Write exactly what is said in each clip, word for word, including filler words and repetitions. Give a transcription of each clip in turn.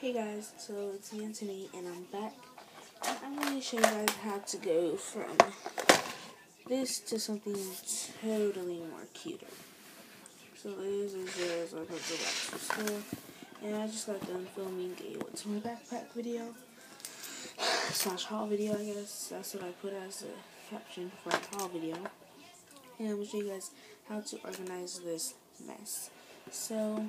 Hey guys, so it's me Anthony and I'm back. And I'm going to show you guys how to go from this to something totally more cuter. So this is just I put the box for school, and I just got done filming a what's my backpack video slash haul video. I guess that's what I put as a caption for a haul video. And I'm going to show you guys how to organize this mess. So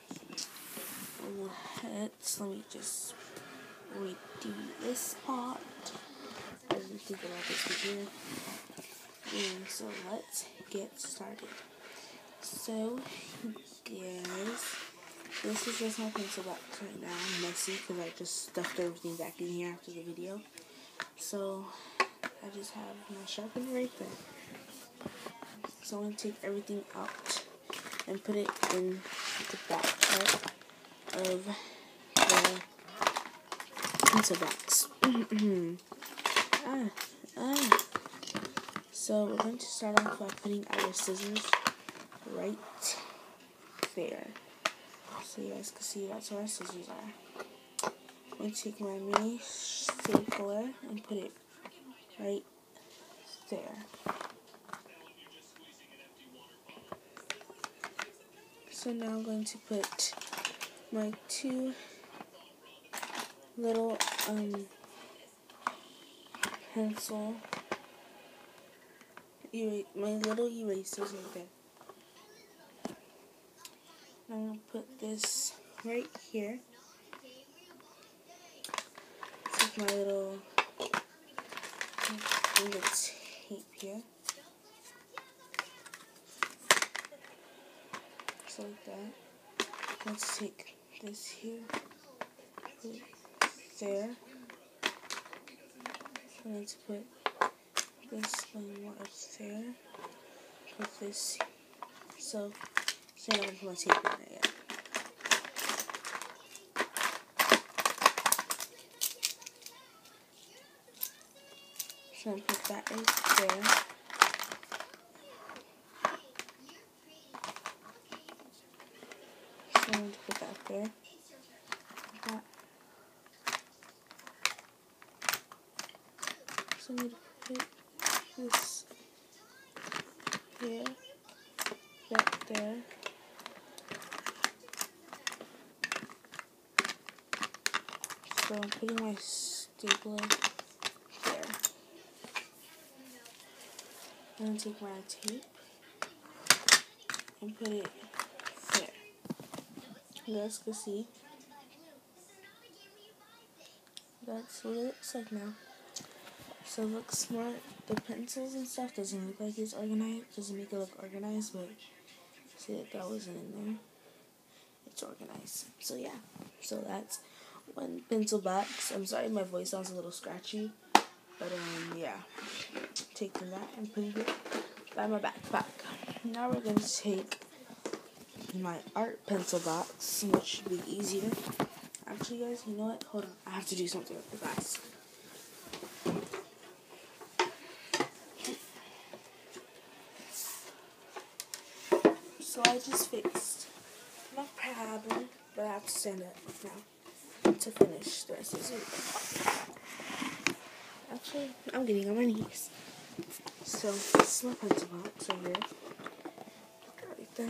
let's let me just redo this part. I didn't think about this before. And so let's get started. So guys, this is just my pencil box right now. I'm messy because I just stuffed everything back in here after the video. So I just have my sharpener right there. So I'm going to take everything out and put it in the back part of the pencil box. ah, ah. So we're going to start off by putting our scissors right there. So you guys can see that's where our scissors are. I'm going to take my mini stapler and put it right there. So now I'm going to put my two little um pencil er my little erasers right there. I'm gonna put this right here. Take my little little tape here, just like that. Let's take this here, put it there. I'm going to put this one more up there. Put this. So, so I'm going to put my tape in there yet. So I'm going to put that right there. So I'm going to put that there. That. So I'm going to put this here, that there. So I'm putting my stapler there. I'm going to take my tape and put it there. You guys can see that's what it looks like now. So it looks smart. The pencils and stuff doesn't look like it's organized. Doesn't make it look organized, but see that that wasn't in there. It's organized. So yeah. So that's one pencil box. I'm sorry my voice sounds a little scratchy, but um yeah. Taking that and putting it by my backpack. Now we're going to take my art pencil box, which should be easier. Actually, guys, you know what? Hold on. I have to do something with the guys. So I just fixed my problem, but I have to stand up now to finish the rest of this. Actually, I'm getting on my knees. So this is my pencil box over here. Right there.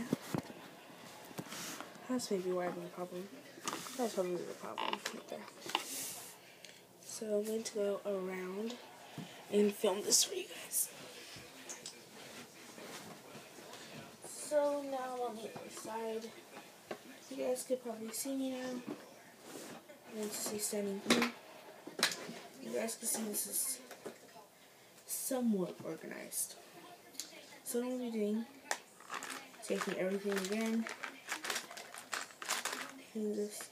That's maybe where I have a problem. That's probably the problem right there. So I'm going to go around and film this for you guys. So now I'm on the other side. You guys could probably see me now. I'm going to see standing here. You guys can see this is somewhat organized. So what I'm going to be doing, taking everything again. Do this.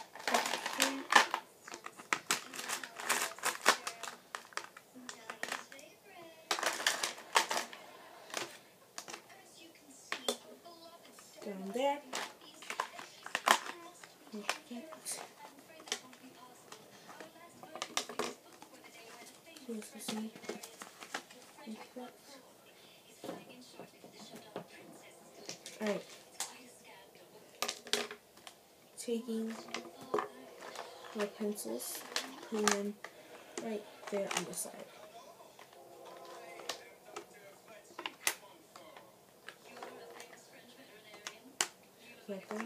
Down there. Perfect. So as you see, perfect. Alright. Taking my pencils, putting them right there on the side. Like that.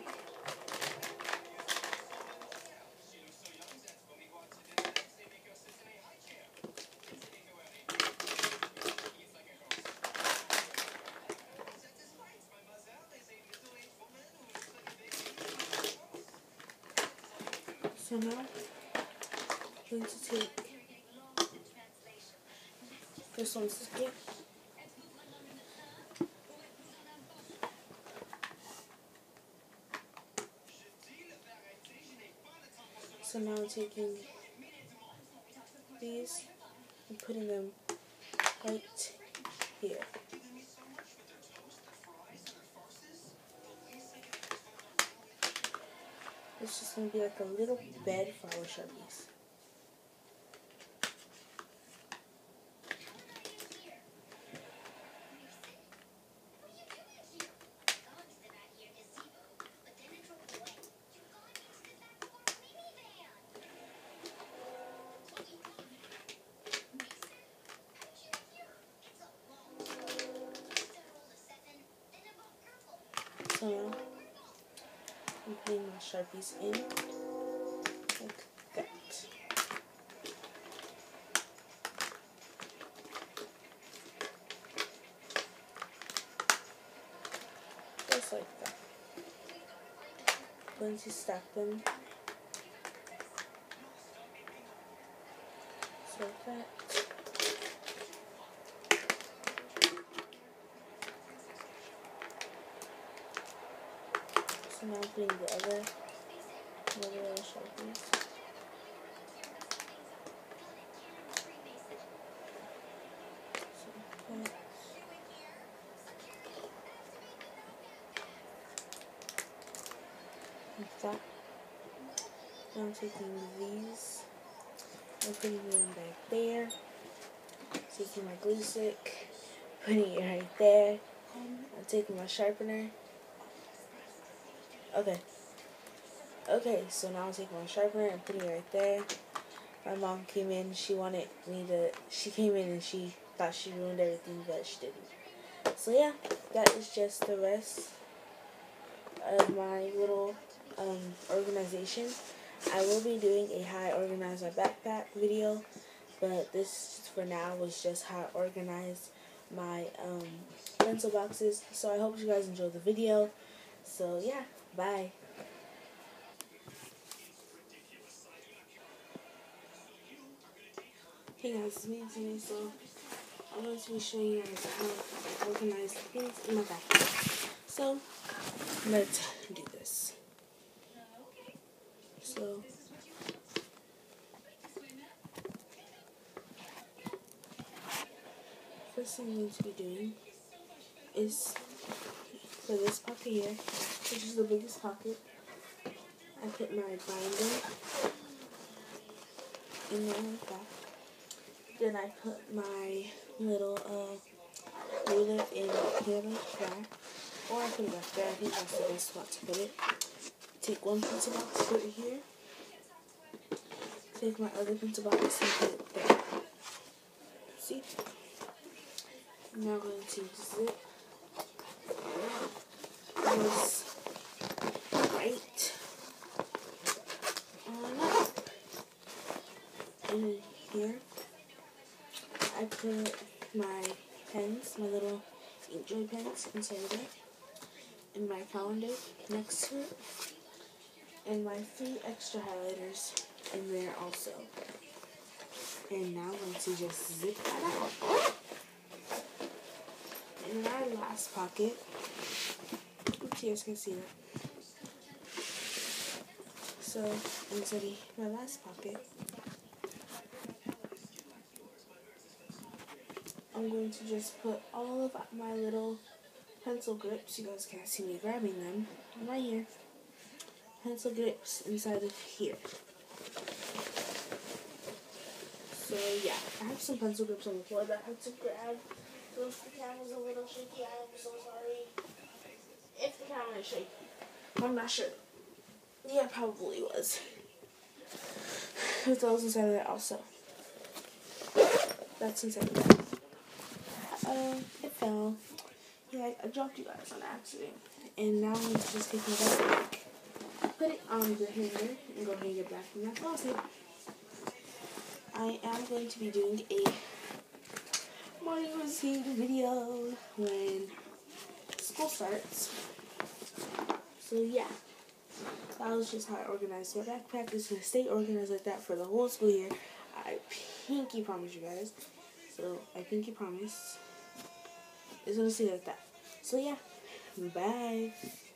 So now I'm going to take this one's skip. So now I'm taking these and putting them right here. It's just going to be like a little bed for our Sharpies. So now I'm putting my Sharpies in like that. Just like that. I'm going to stack them just like that. So now I'm putting the other, other little Sharpies. So that. Like that. Now I'm taking these and putting them back there. Taking my glue stick, putting it right there. I'm taking my sharpener. Okay. Okay, so now I'm taking my sharpener and putting it right there. My mom came in, she wanted me to, she came in and she thought she ruined everything, but she didn't. So yeah, that is just the rest of my little um, organization. I will be doing a how I organize my backpack video, but this for now was just how I organize my um, pencil boxes. So I hope you guys enjoyed the video. So yeah, bye. Hey guys, it's me today. So I'm going to be showing you guys how I organize things in my backpack. So let's do this. So first thing I'm going to be doing is for this pocket here, which is the biggest pocket, I put my binder in there like that. Then I put my little uh, ruler in here like that. Or I put it back there. I think that's the best spot to put it. Take one pencil box, put it here. Take my other pencil box and put it there. See? Now I'm going to zip this right on up. And in here, I put my pens, my little Inkjoy pens inside of it, and my calendar next to it, and my three extra highlighters in there also. And now I'm going to just zip that out. In our last pocket, oops, you guys can see that. So, inside my last pocket, I'm going to just put all of my little pencil grips. You guys can't see me grabbing them. I'm right here. Pencil grips inside of here. So yeah, I have some pencil grips on the floor that I had to grab. So if the camera's a little shaky, I am so sorry. If the camera is shaky. I'm not sure. Yeah, it probably was. Because those inside of that also. That's inside of that. Uh, it fell. Yeah, I dropped you guys on accident. And now I'm just taking it back. Put it on the hanger and go hang it back in that closet. I am going to be doing a morning routine video when school starts. So yeah, that was just how I organized my backpack. It's going to stay organized like that for the whole school year. I pinky promise you guys. So I pinky promise. It's going to stay like that. So yeah, bye.